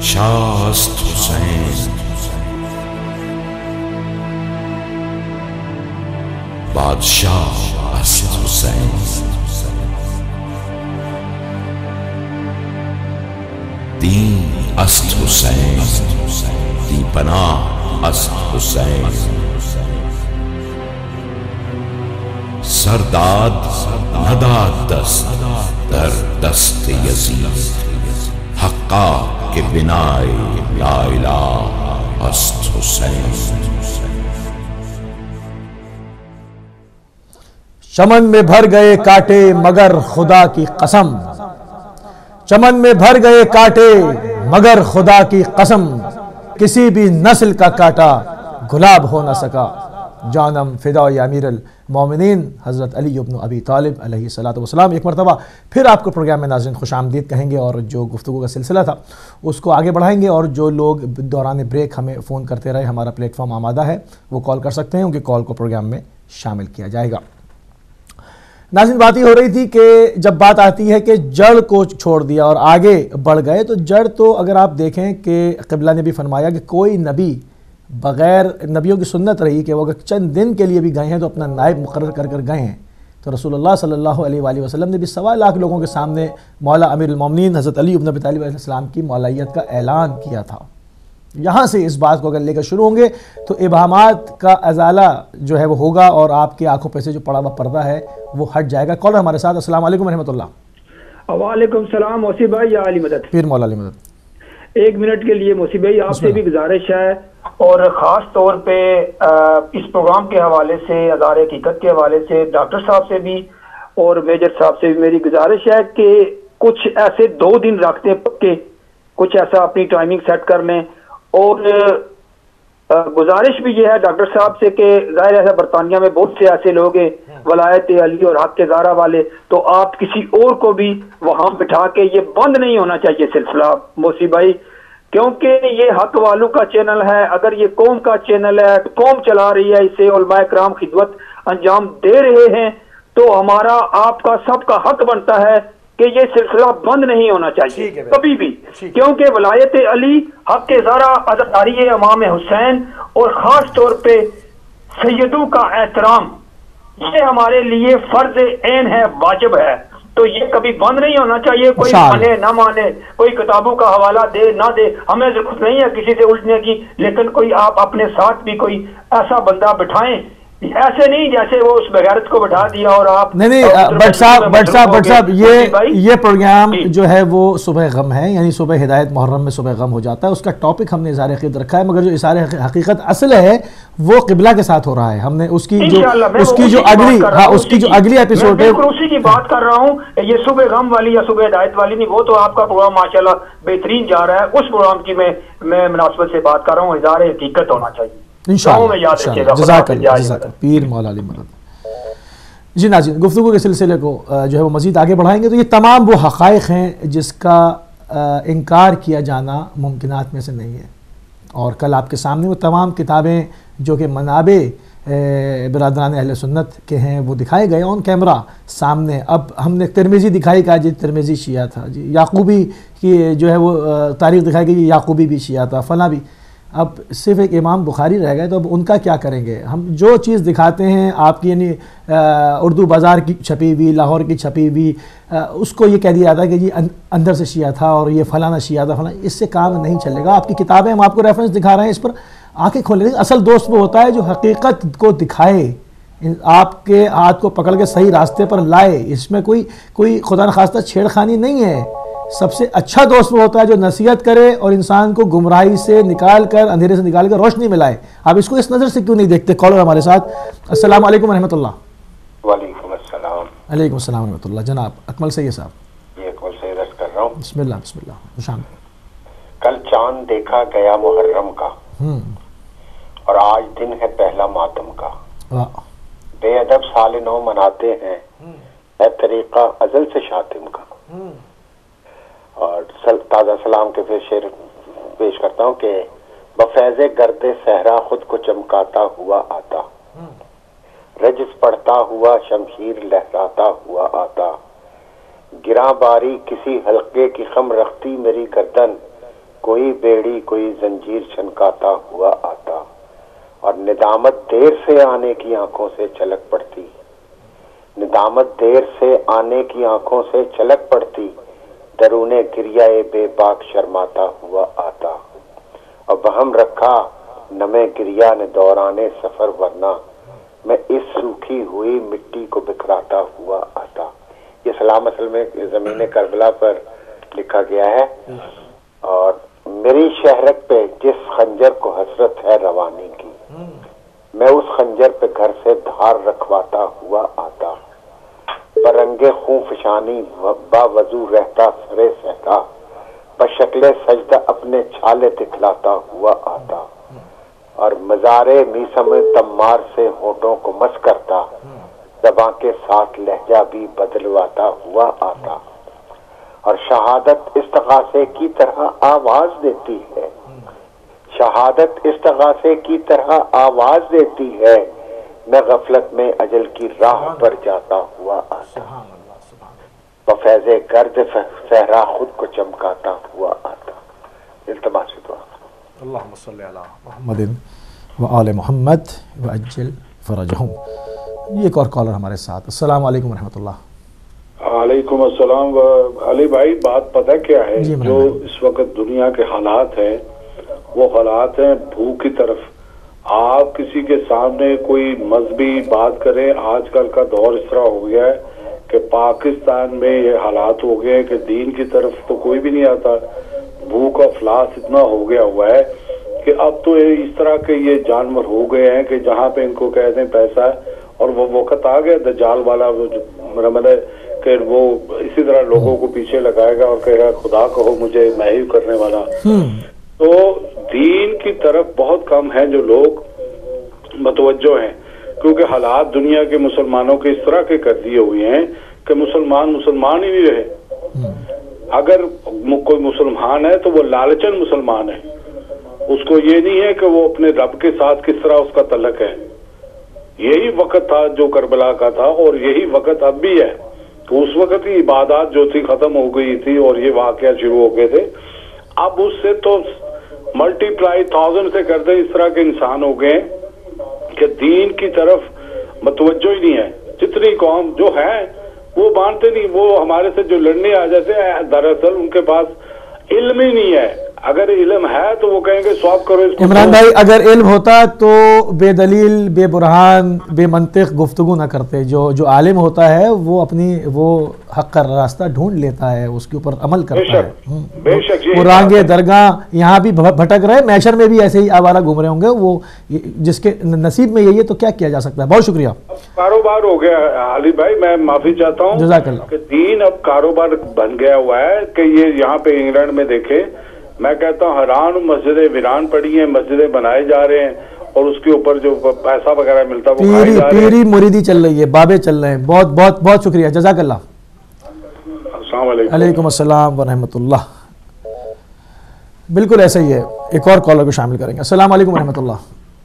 شاه است حسین، بادشاه است حسین. دین است حسین، دی پناه است حسین. سرداد نداد دست در دست یزید، حقا که بنای لا اله است حسین. چمن میں بھر گئے کانٹے مگر خدا کی قسم، چمن میں بھر گئے کانٹے مگر خدا کی قسم، کسی بھی نسل کا کانٹا گلاب ہو نہ سکا. جانم فدای امیر المومنین حضرت علی بن ابی طالب علیہ السلام. ایک مرتبہ پھر آپ کو پروگرام میں ناظرین خوش آمدید کہیں گے، اور جو گفتگو کا سلسلہ تھا اس کو آگے بڑھائیں گے. اور جو لوگ دوران بریک ہمیں فون کرتے رہے، ہمارا پلیٹ فارم آمادہ ہے، وہ کال کر سکتے ہیں، ان کی کال کو پروگرام میں شامل کیا جائے گا. ناظرین بات یہ ہو رہی تھی کہ جب بات آتی ہے کہ جڑ کو چھوڑ دیا اور آگے بڑھ گئے، تو جڑ تو اگر آپ دیکھیں کہ قبلہ نے بھی فرمایا کہ کوئی نبی بغیر، نبیوں کی سنت رہی کہ وہ اگر چند دن کے لیے بھی گئے ہیں تو اپنا نائب مقرر کر گئے ہیں. تو رسول اللہ صلی اللہ علیہ وآلہ وسلم نے بھی 1.25 لاکھ لوگوں کے سامنے مولا امیر المومنین حضرت علی بن ابی طالب علیہ السلام کی مولیت کا اعلان کیا تھا. یہاں سے اس بات کو اگر لے کر شروع ہوں گے تو ابہامات کا ازالہ جو ہے وہ ہوگا، اور آپ کی آنکھوں پہ سے جو پڑا ہوا پردہ ہے وہ ہٹ جائے گا. کالر ہمارے ساتھ. السلام علیکم ورحمۃ اللہ. وعلیکم السلام موسی بھائی، یا علی مدد. پیر مولا علی مدد. 1 منٹ کے لیے موسی بھائی آپ سے بھی گزارش ہے، اور خاص طور پہ اس پروگرام کے حوالے سے، ادارے حقیقت کے حوالے سے ڈاکٹر صاحب سے بھی اور میجر صاحب سے بھی میری گزارش ہے کہ کچھ ایسے 2 دن رکھتے پکے، کچھ ایسا اپنی ٹائمنگ سیٹ کر لیں. اور گزارش بھی یہ ہے ڈاکٹر صاحب سے کہ ظاہر ہے برطانیہ میں بہت سے ایسے لوگ ہیں ولایت علی اور حق کے زہرا والے، تو آپ کسی اور کو بھی وہاں بٹھا کے، یہ بند نہیں ہونا چاہیے سلسلہ موسی بھائی، کیونکہ یہ حق والوں کا چینل ہے. اگر یہ قوم کا چینل ہے، قوم چلا رہی ہے، اسے علماء کرام خدمت انجام دے رہے ہیں، تو ہمارا آپ کا سب کا حق بنتا ہے کہ یہ سلسلہ بند نہیں ہونا چاہیے کبھی بھی، کیونکہ ولایت علی، حق کے زہرا، عزاداری امام حسین اور خاص طور پہ سیدوں کا احترام، یہ ہمارے لیے فرض عین ہے، واجب ہے. تو یہ کبھی بند نہیں ہونا چاہیے. کوئی مانے نہ مانے، کوئی کتابوں کا حوالہ دے نہ دے، ہمیں ضرورت نہیں ہے کسی سے الجھنے کی، لیکن کوئی آپ اپنے ساتھ بھی کوئی ایسا بندہ بٹھائیں، ایسے نہیں جیسے وہ اس بغیرت کو بٹھا دیا اور آپ نہیں بٹ صاحب یہ پروگرام جو ہے وہ صبح غم ہے، یعنی صبح ہدایت محرم میں صبح غم ہو جاتا ہے. اس کا ٹاپک ہم نے اظہار حقیقت رکھا ہے، مگر جو اظہار حقیقت اصل ہے وہ قبلہ کے ساتھ ہو رہا ہے. ہم نے اس کی جو اگلی ایپیسوڈ ہے اسی کی بات کر رہا ہوں. یہ صبح غم والی یا صبح ہدایت والی نہیں، وہ تو آپ کا پروگرام ماشاءاللہ بہترین جا رہا ہے. اس پروگرام کی میں مناسبت سے بات کر رہا ہوں. اظہار حقیقت ہونا چاہیے انشاءاللہ. جزاک اللہ پیر مولا علی مدد. جی ناظرین، گفتگو کے سلسلے کو جو ہے وہ مزید آگے بڑھائیں گے. تو یہ تمام وہ حقائق ہیں جس کا انکار کیا جانا ممکنات میں سے نہیں ہے، اور کل آپ کے سامنے وہ تمام کتابیں جو کہ منابع برادران اہل سنت کے ہیں وہ دکھائے گئے آن کیمرہ سامنے. اب ہم نے ترمذی دکھائی، کہا جی ترمذی شیعہ تھا، جی یعقوبی کی جو ہے وہ تاریخ دکھائی گئی، یعقوبی بھی شیعہ تھا، فلاں بھی. اب صرف ایک امام بخاری رہ گئے، تو اب ان کا کیا کریں گے ہم؟ جو چیز دکھاتے ہیں آپ کی، یعنی اردو بازار کی چھپی ہوئی، لاہور کی چھپی ہوئی، اس کو یہ کہہ دیا جاتا ہے کہ جی اندر سے شیعہ تھا اور یہ فلانا شیعہ تھا فلانا. اس سے کام نہیں چلے گا. آپ کی کتابیں ہم آپ کو ریفرنس دکھا رہے ہیں، اس پر آنکھیں کھولیں. اصل دوست وہ ہوتا ہے جو حقیقت کو دکھائے، آپ کے ہاتھ کو پکڑ کے صحیح راستے پر لائے. اس میں کوئی خدا نخواستہ چھیڑ خانی نہیں ہے. سب سے اچھا دوست وہ ہوتا ہے جو نصیحت کرے اور انسان کو گمراہی سے نکال کر، اندھیرے سے نکال کر روشنی میں لائے. آپ اس کو اس نظر سے کیوں نہیں دیکھتے؟ کالر ہمارے ساتھ. السلام علیکم ورحمۃ اللہ. وعلیکم السلام. علیکم السلام ورحمۃ اللہ. جناب اکمل سید صاحب. یہ اکمل سید عرض کر رہا ہوں. بسم اللہ بسم اللہ. خوش آمدید. کل چاند دیکھا گیا محرم کا، اور آج دن ہے پہلا ماتم کا. بے ادب سال نو مناتے ہیں، اے طریقہ ازل سے شاتم کا. اور تازہ سلام کے پھر شعر پیش کرتا ہوں کہ بفیض گرد صحرا خود کو چمکاتا ہوا آتا، رجز پڑھتا ہوا شمشیر لہراتا ہوا آتا، گراں باری کسی حلقے کی خم رختی میری گردن، کوئی بیڑی کوئی زنجیر چھنکاتا ہوا آتا، اور ندامت دیر سے آنے کی آنکھوں سے چھلک پڑتی، ندامت دیر سے آنے کی آنکھوں سے چھلک پڑتی، درون گریہ بے باک شرماتا ہوا آتا، اور بہم رکھا نمے گریہ نے دورانے سفر، ورنہ میں اس سوکھی ہوئی مٹی کو بکھراتا ہوا آتا۔ یہ سلام اصل میں زمین کربلا پر لکھا گیا ہے۔ اور میری شہرت پہ جس خنجر کو حسرت ہے روانی کی، میں اس خنجر پہ گھر سے دھار رکھواتا ہوا آتا، برنگ خون فشانی با وضو رہتا سرے سہتا، بشکل سجدہ اپنے چھالے دکھلاتا ہوا آتا، اور مزارے میسم تمار سے ہونٹوں کو مس کرتا، زباں کے ساتھ لہجہ بھی بدلواتا ہوا آتا، اور شہادت استغاثے کی طرح آواز دیتی ہے، شہادت استغاثے کی طرح آواز دیتی ہے، میں غفلت میں اجل کی راہ پر جاتا ہوا آتا، بفیض گرد صحرا خود کو چمکاتا ہوا آتا۔ التماس دعا۔ اللہم صلی علی محمد و آل محمد و اجل فرجہم۔ یہ ایک اور کالر ہمارے ساتھ۔ السلام علیکم ورحمۃ اللہ۔ وعلیکم السلام۔ علی بھائی بات پتہ کیا ہے؟ جو اس وقت دنیا کے حالات ہیں وہ حالات ہیں بھوک کی طرف۔ آپ کسی کے سامنے کوئی مذہبی بات کریں، آج کل کا دور اس طرح ہو گیا ہے کہ پاکستان میں یہ حالات ہو گئے ہیں کہ دین کی طرف تو کوئی بھی نہیں آتا، بھوک اور افلاس اتنا ہو گیا ہوا ہے کہ اب تو اس طرح کے یہ جانور ہو گئے ہیں کہ جہاں پہ ان کو کہتے ہیں پیسہ ہے، اور وہ وقت آ گیا دجال والا کہ وہ اسی طرح لوگوں کو پیچھے لگائے گا اور کہے گا خدا کہو مجھے میں ہی کرنے والا۔ تو دین کی طرف بہت کم ہیں جو لوگ متوجہ ہیں، کیونکہ حالات دنیا کے مسلمانوں کے اس طرح کے کر دیے ہوئے ہیں کہ مسلمان ہی نہیں رہے۔ اگر کوئی مسلمان ہے تو وہ لالچن مسلمان ہے، اس کو یہ نہیں ہے کہ وہ اپنے رب کے ساتھ کس طرح اس کا تعلق ہے۔ یہی وقت تھا جو کربلا کا تھا، اور یہی وقت اب بھی ہے۔ تو اس وقت کی عبادات جو تھی ختم ہو گئی تھی اور یہ واقعات شروع ہو گئے تھے، اب اس سے تو ملٹی پلائی 1000 سے کر دیں، اس طرح کے انسان ہو گئے کہ دین کی طرف متوجہ ہی نہیں ہے۔ جتنی قوم جو ہے وہ مانتے نہیں، وہ ہمارے سے جو لڑنے آ جاتے ہیں دراصل ان کے پاس علم ہی نہیں ہے۔ اگر علم ہے تو وہ کہیں گے سواب کرو اس کو۔ عمران بھائی اگر علم ہوتا تو بے دلیل بے برہان بے منطق گفتگو نہ کرتے۔ جو عالم ہوتا ہے وہ اپنی وہ حق کا راستہ ڈھونڈ لیتا ہے، اس کے اوپر عمل کرتا ہے۔ بے شک وہ رانگے درگاہ یہاں بھی بھٹک رہے، محشر میں بھی ایسے ہی آوارہ گھوم رہے ہوں گے، وہ جس کے نصیب میں یہی ہے تو کیا کیا جا سکتا ہے۔ بہت شکریہ۔ کاروبار ہو گیا علی بھائی، میں معافی چاہتا ہوں جزاک اللہ کہ دین اب کاروبار بن گیا ہوا ہے کہ یہ یہاں پہ انگلینڈ میں دیکھیں، میں کہتا ہوں حیران مسجدیں ویران پڑی ہیں، مسجدیں بنائے جا رہے ہیں اور اس کے اوپر جو پیسہ وغیرہ ملتا ہے وہ کھائے جا رہے ہیں۔ پیری مریدی چل رہی ہے، بابے چل رہے ہیں۔ بہت بہت بہت شکریہ، جزاک اللہ۔ السلام علیکم۔ علیکم السلام ورحمۃ اللہ۔ بالکل ایسا ہی ہے، ایک اور کالر کو شامل کریں گے۔ السلام علیکم ورحمۃ اللہ۔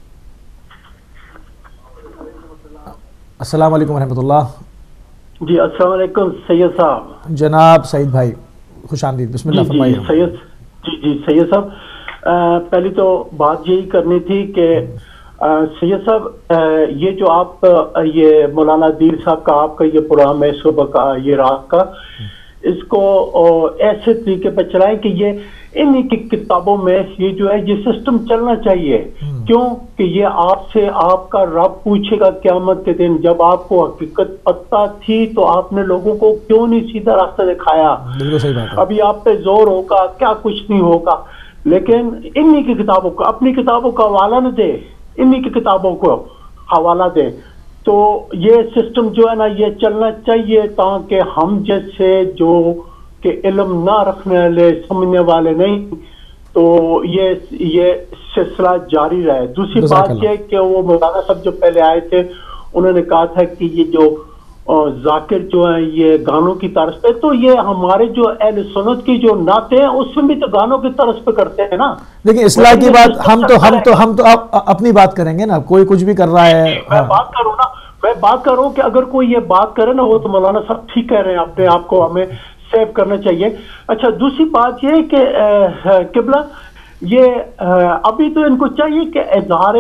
السلام علیکم ورحمۃ اللہ۔ جی السلام علیکم سید صاحب۔ جناب سعید بھائی خوش آمدید، بسم اللہ فرمائیے۔ جی سید صاحب، پہلی تو بات یہی کرنی تھی کہ سید صاحب یہ جو آپ یہ مولانا دیر صاحب کا آپ کا یہ پروگرام ہے صبح کا یہ رات کا، اس کو ایسے طریقے پہ چلائیں کہ یہ انہی کی کتابوں میں یہ جو ہے یہ سسٹم چلنا چاہیے۔ کیوں کہ یہ آپ سے آپ کا رب پوچھے گا قیامت کے دن، جب آپ کو حقیقت پتہ تھی تو آپ نے لوگوں کو کیوں نہیں سیدھا راستہ دکھایا۔ ابھی آپ پہ زور ہوگا کیا کچھ نہیں ہوگا، لیکن انہی کی کتابوں کو، اپنی کتابوں کا حوالہ نہ دے، انہی کی کتابوں کو حوالہ دے۔ تو یہ سسٹم جو ہے نا یہ چلنا چاہیے تاکہ ہم جیسے جو کہ علم نہ رکھنے والے سمجھنے والے نہیں تو یہ سلسلہ جاری رہے۔ دوسری بات یہ کہ وہ مولانا صاحب جو پہلے آئے تھے انہوں نے کہا تھا کہ یہ جو ذاکر جو ہیں یہ گانوں کی طرز پہ، تو یہ ہمارے جو اہل سنت کی جو نعتیں ہیں اس میں بھی تو گانوں کی طرز پہ کرتے ہیں نا۔ لیکن اصلاح کی بات ہم تو اپنی بات کریں گے نا، کوئی کچھ بھی کر رہا ہے۔ میں بات کروں کہ اگر کوئی یہ بات کرے نا وہ تو مولانا صاحب ٹھیک کہہ رہے ہیں، اپنے آپ کو ہمیں سیو کرنا چاہیے. اچھا دوسری بات یہ کہ قبلہ یہ ابھی تو ان کو چاہیے کہ اظہار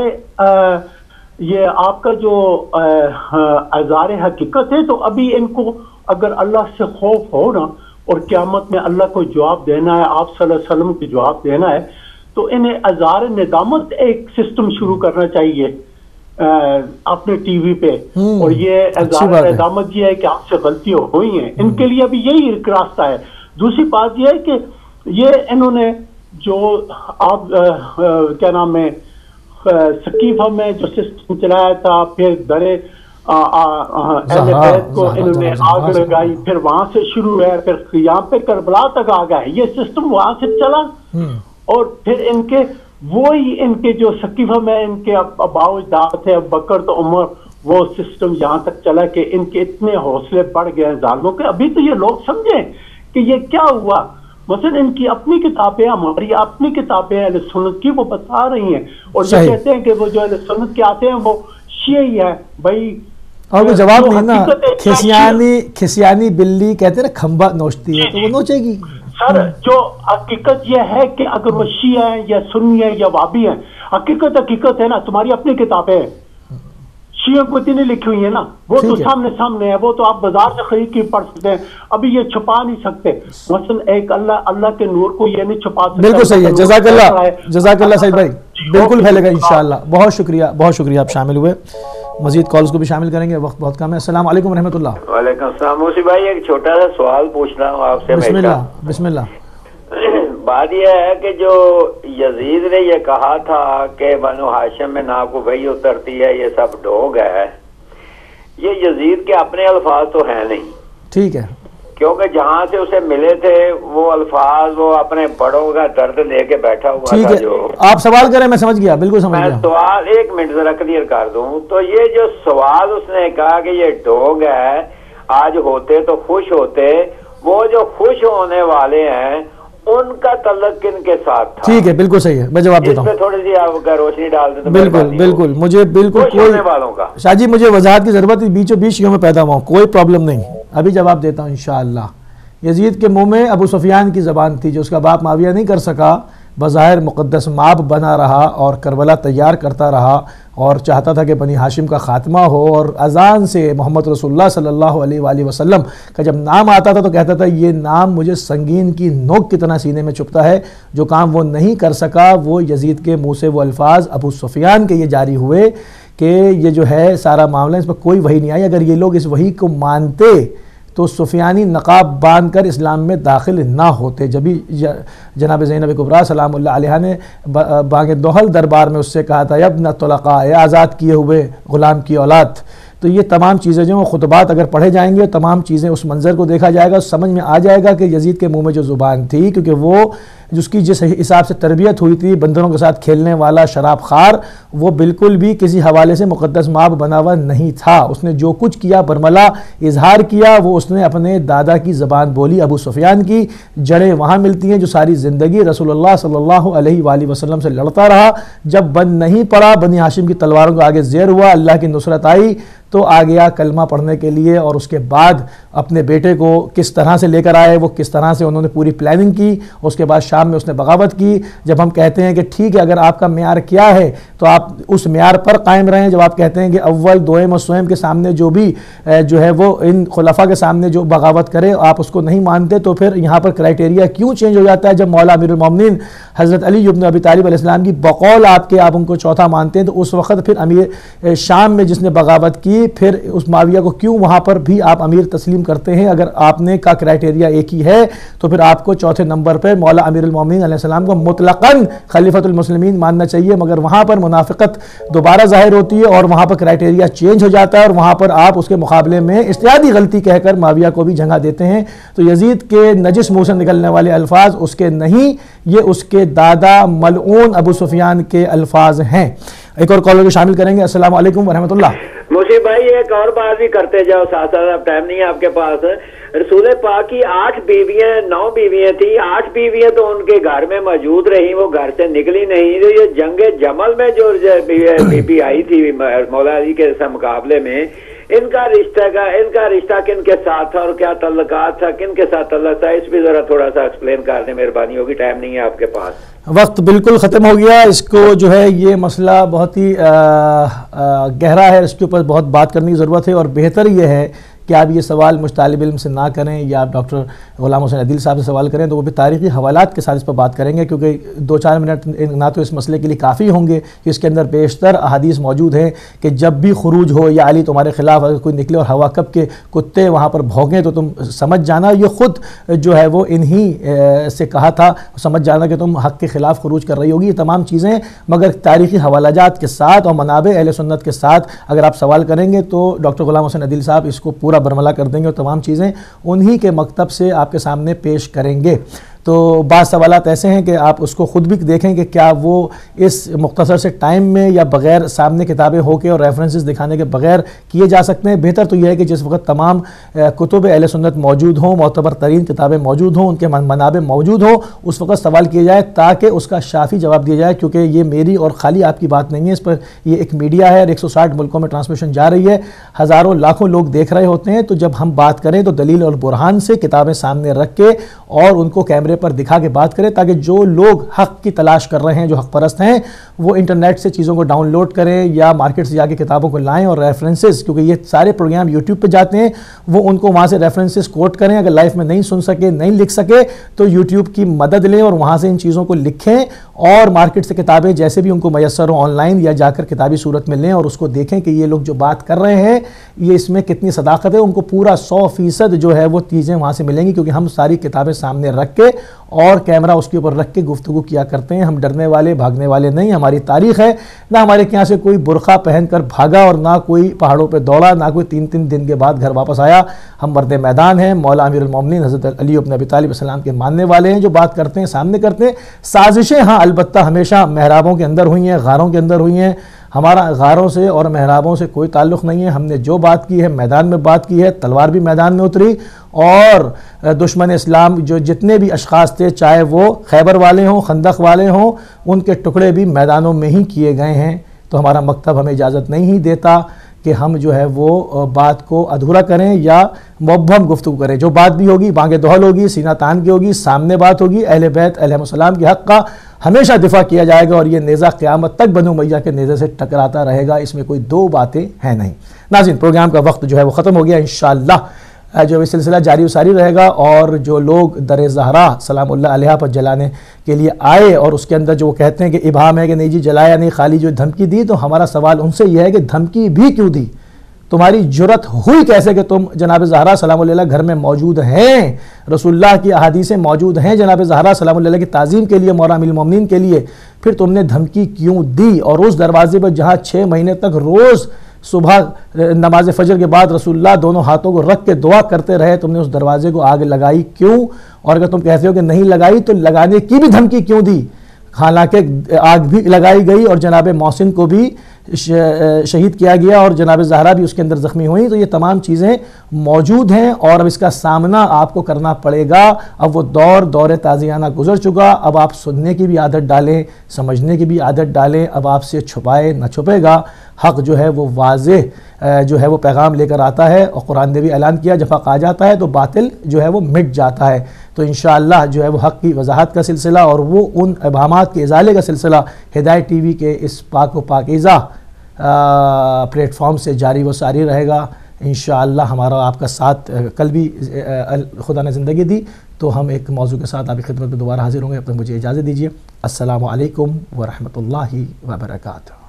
یہ آپ کا جو اظہار حقیقت ہے، تو ابھی ان کو اگر اللہ سے خوف ہو نا اور قیامت میں اللہ کو جواب دینا ہے، آپ صلی اللہ علیہ وسلم کو جواب دینا ہے، تو انہیں اظہار ندامت ایک سسٹم شروع کرنا چاہیے اپنے ٹی وی پہ. اور یہ اظہار ندامت یہ ہے کہ آپ سے غلطی ہوئی ہیں، ان کے لیے ابھی یہی ایک راستہ ہے. دوسری بات یہ ہے کہ یہ انہوں نے جو آپ کیا نام ہے سقیفہ میں جو سسٹم چلایا تھا، پھر درے اہل بیت کو انہوں نے آگ لگائی، پھر وہاں سے شروع ہے، پھر یہاں پہ کربلا تک آ گئے. یہ سسٹم وہاں سے چلا اور پھر ان کے وہی ان کے جو سقیفہ میں ان کے اباء و اجداد تھے، بکر تو عمر، وہ سسٹم یہاں تک چلا کہ ان کے اتنے حوصلے بڑھ گئے ہیں ظالموں کے. ابھی تو یہ لوگ سمجھیں کہ یہ کیا ہوا. مثلا ان کی اپنی کتابیں، ہماری اپنی کتابیں اہل سنت کی، وہ بتا رہی ہیں اور یہ کہتے ہیں کہ وہ جو اہل سنت کے آتے ہیں وہ شیعی ہے. بھائی اور وہ جواب نہیں نا، کھسیانی بلی کہتے ہیں نا کھمبا نوچتی ہے تو وہ نوچے گی. سر جو حقیقت یہ ہے کہ اگر وہ شیعہ ہیں یا سنی ہیں یا وابی ہیں، حقیقت ہے نا. تمہاری اپنی کتابیں ہیں، شیعہ کو اتنی لکھی ہوئی ہیں نا، وہ تو سامنے ہے، وہ تو آپ بازار سے خرید کے پڑھ سکتے ہیں. ابھی یہ چھپا نہیں سکتے. مثلا ایک اللہ کے نور کو یہ نہیں چھپا سکتے. بالکل صحیح ہے. جزاک اللہ سعید بھائی، بالکل پھیلے گا انشاءاللہ. بہت شکریہ آپ شامل ہوئے. مزید کالز کو بھی شامل کریں گے، وقت بہت کم ہے. السلام علیکم ورحمۃ اللہ. وعلیکم السلام. موسی بھائی ایک چھوٹا سا سوال پوچھنا ہوں آپ سے. بسم اللہ. بات یہ ہے کہ جو یزید نے یہ کہا تھا کہ بنو ہاشم میں نہ کو وحی اترتی ہے، یہ سب ڈوگ ہے، یہ یزید کے اپنے الفاظ تو ہیں نہیں. ٹھیک ہے. کیونکہ جہاں سے اسے ملے تھے وہ الفاظ وہ اپنے بڑوں کا درد لے کے بیٹھا ہوا تھا. جو آپ سوال کریں میں سمجھ گیا، بالکل سمجھ گیا. میں سوال ایک منٹ ذرا کلیئر کر دوں. تو یہ جو سوال اس نے کہا کہ یہ ڈوگ ہے، آج ہوتے تو خوش ہوتے، وہ جو خوش ہونے والے ہیں ان کا تعلق کن کے ساتھ تھا؟ ٹھیک ہے، بالکل صحیح ہے. میں جواب دیتا ہوں. تھوڑی سی آپ روشنی ڈال دیں. بالکل مجھے بالکل کوئی شاہ جی مجھے وضاحت کی ضرورت ہے. بیچوں بیچ میں پیدا ہوا ہوں، کوئی پرابلم نہیں. ابھی جواب دیتا ہوں انشاءاللہ. یزید کے منہ میں ابو سفیان کی زبان تھی جو اس کا باپ معاویہ نہیں کر سکا. بظاہر مقدس ماب بنا رہا اور کربلا تیار کرتا رہا اور چاہتا تھا کہ بنی ہاشم کا خاتمہ ہو. اور اذان سے محمد رسول اللہ صلی اللہ علیہ وآلہ وسلم کا جب نام آتا تھا تو کہتا تھا یہ نام مجھے سنگین کی نوک کی طرح سینے میں چپتا ہے. جو کام وہ نہیں کر سکا وہ یزید کے منہ سے وہ الفاظ ابو سفیان کے یہ جاری ہوئے کہ یہ جو ہے سارا معاملہ، اس پر کوئی وحی نہیں آئی. اگر یہ لوگ اس وحی کو مانتے تو سفیانی نقاب باندھ کر اسلام میں داخل نہ ہوتے. جبھی جناب زینب کبریٰ سلام اللہ علیہ نے بانگ دوحل دربار میں اس سے کہا تھا ابن طلقاء، اے آزاد کیے ہوئے غلام کی اولاد. تو یہ تمام چیزیں جو خطبات اگر پڑھے جائیں گے، تمام چیزیں اس منظر کو دیکھا جائے گا، سمجھ میں آ جائے گا کہ یزید کے منہ میں جو زبان تھی، کیونکہ وہ جس کی جس حساب سے تربیت ہوئی تھی، بندروں کے ساتھ کھیلنے والا شراب خار، وہ بالکل بھی کسی حوالے سے مقدس ماب بنا ہوا نہیں تھا. اس نے جو کچھ کیا برملا اظہار کیا وہ اس نے اپنے دادا کی زبان بولی. ابو سفیان کی جڑیں وہاں ملتی ہیں جو ساری زندگی رسول اللہ صلی اللہ علیہ وآلہ وسلم سے لڑتا رہا. جب بند نہیں پڑا، بنی ہاشم کی تلواروں کو آگے زیر ہوا، اللہ کی نصرت آئی تو آ گیا کلمہ پڑھنے کے لیے. اور اس کے بعد اپنے بیٹے کو کس طرح سے لے کر آئے، وہ کس طرح سے انہوں نے پوری پلاننگ کی. اس کے بعد شام میں اس نے بغاوت کی. جب ہم کہتے ہیں کہ ٹھیک ہے اگر آپ کا معیار کیا ہے تو آپ اس معیار پر قائم رہیں. جب آپ کہتے ہیں کہ اول دوئم اور سوئم کے سامنے جو بھی جو ہے وہ ان خلفاء کے سامنے جو بغاوت کرے آپ اس کو نہیں مانتے، تو پھر یہاں پر کرائٹیریا کیوں چینج ہو جاتا ہے؟ جب مولا امیر المومنین حضرت علی ابن ابی طالب علیہ السلام کی بقول آپ ان کو چوتھا مانتے ہیں، تو اس وقت پھر امیر شام میں جس نے بغاوت کی پھر اس معاویہ کو کیوں وہاں پر بھی آپ امیر تسلیم کرتے ہیں؟ اگر آپ نے کا کرائٹیریا ایک ہی ہے تو پھر آپ کو چوتھے نمبر پر مولا امیر المومنین علیہ السلام کو مطلقاً خلیفۃ المسلمین ماننا چاہیے. مگر وہاں پر منافقت دوبارہ ظاہر ہوتی ہے اور وہاں پر کرائٹیریا چینج ہو جاتا ہے اور وہاں پر آپ اس کے مقابلے میں اجتہادی غلطی کہہ کر معاویہ کو بھی جھنگا دیتے ہیں. تو یزید کے نجس منہ سے نکلنے والے الفاظ اس کے نہیں، یہ اس کے دادا ملعون ابو سفیان کے الفاظ ہیں. ایک اور کالر کو شامل کریں گے. السلام علیکم ورحمۃ اللہ. موسی بھائی ایک اور بات بھی کرتے جاؤ ساتھ ساتھ، اب ٹائم نہیں ہے آپ کے پاس. رسول پاک کی 8 بیویاں 9 بیویاں تھی، 8 بیویاں تو ان کے گھر میں موجود رہی، وہ گھر سے نکلی نہیں. یہ جنگ جمل میں جو بی بی آئی تھی مولا علی کے مقابلے میں، ان کا رشتہ کن کے ساتھ تھا اور کیا تعلقات تھا، کن کے ساتھ تعلق تھا، اس بھی ذرا تھوڑا سا ایکسپلین کر دیں، مہربانی ہوگی، ٹائم نہیں ہے آپ کے پاس۔ وقت بالکل ختم ہو گیا، اس کو جو ہے یہ مسئلہ بہت ہی گہرا ہے، اس کے اوپر بہت بات کرنے کی ضرورت ہے، اور بہتر یہ ہے کہ آپ یہ سوال مجھ طالب علم سے نہ کریں یا آپ ڈاکٹر غلام حسین عدیل صاحب سے سوال کریں تو وہ بھی تاریخی حوالات کے ساتھ اس پر بات کریں گے، کیونکہ 2-4 منٹ نہ تو اس مسئلے کے لیے کافی ہوں گے کہ اس کے اندر بیشتر احادیث موجود ہیں کہ جب بھی خروج ہو یا علی تمہارے خلاف اگر کوئی نکلے اور ہوا کب کے کتے وہاں پر بھونکیں تو تم سمجھ جانا یہ خود جو ہے وہ انہی سے کہا تھا، سمجھ جانا کہ تم حق کے خلاف خروج کر رہی ہوگی، یہ تمام چیزیں مگر تاریخی حوالہ جات کے ساتھ اور منابع اہل سنت کے ساتھ اگر آپ سوال کریں گے تو ڈاکٹر غلام حسین عدیل صاحب اس کو پورا برملا کر دیں گے اور تمام چیزیں انہی کے مکتب سے آپ کے سامنے پیش کریں گے۔ تو بعض سوالات ایسے ہیں کہ آپ اس کو خود بھی دیکھیں کہ کیا وہ اس مختصر سے ٹائم میں یا بغیر سامنے کتابیں ہو کے اور ریفرنسز دکھانے کے بغیر کیے جا سکتے ہیں۔ بہتر تو یہ ہے کہ جس وقت تمام کتب اہل سنت موجود ہوں، معتبر ترین کتابیں موجود ہوں، ان کے منابع موجود ہوں، اس وقت سوال کیا جائے تاکہ اس کا شافی جواب دیا جائے، کیونکہ یہ میری اور خالی آپ کی بات نہیں ہے، اس پر یہ ایک میڈیا ہے اور 160 ملکوں میں ٹرانسمیشن جا رہی ہے، ہزاروں لاکھوں لوگ دیکھ رہے ہوتے ہیں، تو جب ہم بات کریں تو دلیل اور برہان سے کتابیں سامنے رکھ کے اور ان کو کیمرے پر دکھا کے بات کریں تاکہ جو لوگ حق کی تلاش کر رہے ہیں، جو حق پرست ہیں، وہ انٹرنیٹ سے چیزوں کو ڈاؤن لوڈ کریں یا مارکیٹ سے جا کے کتابوں کو لائیں اور ریفرنسز، کیونکہ یہ سارے پروگرام یوٹیوب پہ جاتے ہیں، وہ ان کو وہاں سے ریفرنسز کوٹ کریں، اگر لائف میں نہیں سن سکے نہیں لکھ سکے تو یوٹیوب کی مدد لیں اور وہاں سے ان چیزوں کو لکھیں اور مارکیٹ سے کتابیں جیسے بھی ان کو میسر ہوں آن لائن یا جا کر کتابی صورت میں لیں اور اس کو دیکھیں کہ یہ لوگ جو بات کر رہے ہیں یہ اس میں کتنی صداقت ہے، ان کو پورا 100% جو ہے وہ چیزیں وہاں سے ملیں گی، کیونکہ ہم ساری کتابیں سامنے رکھ کے اور کیمرہ اس کے اوپر رکھ کے گفتگو کیا کرتے ہیں، ہم ڈرنے والے بھاگنے والے نہیں، ہماری تاریخ ہے، نہ ہمارے یہاں سے کوئی برقع پہن کر بھاگا اور نہ کوئی پہاڑوں پہ دوڑا، نہ کوئی 3 دن کے بعد گھر واپس آیا، ہم مرد میدان ہیں، مولا امیر المومنین حضرت علی بن ابی طالب السلام کے ماننے والے ہیں، جو بات کرتے ہیں سامنے کرتے ہیں۔ سازشیں ہاں البتہ ہمیشہ محرابوں کے اندر ہوئی ہیں، غاروں کے اندر ہوئی ہیں، ہمارا غاروں سے اور محرابوں سے کوئی تعلق نہیں ہے، ہم نے جو بات کی ہے میدان میں بات کی ہے، تلوار بھی میدان میں اتری اور دشمن اسلام جو جتنے بھی اشخاص تھے چاہے وہ خیبر والے ہوں، خندق والے ہوں، ان کے ٹکڑے بھی میدانوں میں ہی کیے گئے ہیں، تو ہمارا مکتب ہمیں اجازت نہیں ہی دیتا کہ ہم جو ہے وہ بات کو ادھورا کریں یا مبہم گفتگو کریں۔ جو بات بھی ہوگی بانگ دہل ہوگی، سینہ تان کی ہوگی، سامنے بات ہوگی، اہل بیت علیہ السلام کے حق کا ہمیشہ دفاع کیا جائے گا اور یہ نیزہ قیامت تک بنو امیہ کے نیزے سے ٹکراتا رہے گا، اس میں کوئی دو باتیں ہیں نہیں۔ ناظرین پروگرام کا وقت جو ہے وہ ختم ہو گیا، انشاءاللہ جو یہ سلسلہ جاری و ساری رہے گا اور جو لوگ در زہرا سلام اللہ علیہ پر جلانے کے لیے آئے اور اس کے اندر جو وہ کہتے ہیں کہ ابہام ہے کہ نہیں جی جلایا نہیں، خالی جو دھمکی دی، تو ہمارا سوال ان سے یہ ہے کہ دھمکی بھی کیوں دی؟ تمہاری جرت ہوئی کیسے کہ تم جناب زہرا سلام اللہ علیہ گھر میں موجود ہیں، رسول اللہ کی احادیثیں موجود ہیں جناب زہرا سلام اللہ علیہ کی تعظیم کے لیے، مولا امیر المومنین کے لیے، پھر تم نے دھمکی کیوں دی؟ اور اس دروازے پر جہاں 6 مہینے تک روز صبح نماز فجر کے بعد رسول اللہ دونوں ہاتھوں کو رکھ کے دعا کرتے رہے، تم نے اس دروازے کو آگ لگائی کیوں؟ اور اگر تم کہتے ہو کہ نہیں لگائی تو لگانے کی بھی دھمکی کیوں دی؟ حالانکہ آگ بھی لگائی گئی اور جناب محسن کو بھی شہید کیا گیا اور جناب زہرا بھی اس کے اندر زخمی ہوئی، تو یہ تمام چیزیں موجود ہیں اور اب اس کا سامنا آپ کو کرنا پڑے گا۔ اب وہ دور تازیانہ گزر چکا، اب آپ سننے کی بھی عادت ڈالیں، سمجھنے کی بھی عادت ڈالیں، اب آپ سے چھپائے نہ چھپے گا، حق جو ہے وہ واضح جو ہے وہ پیغام لے کر آتا ہے اور قرآن نے بھی اعلان کیا جب حق آ جاتا ہے تو باطل جو ہے وہ مٹ جاتا ہے۔ تو انشاءاللہ جو ہے وہ حق کی وضاحت کا سلسلہ اور وہ ان ابہامات کے ازالے کا سلسلہ ہدایت ٹی وی کے اس پاک و پاکیزہ پلیٹ فارم سے جاری و ساری رہے گا انشاءاللہ۔ ہمارا آپ کا ساتھ کل بھی خدا نے زندگی دی تو ہم ایک موضوع کے ساتھ آپ کی خدمت میں دوبارہ حاضر ہوں گے، اب تک مجھے اجازت دیجیے۔ السلام علیکم ورحمۃ اللہ وبرکاتہ۔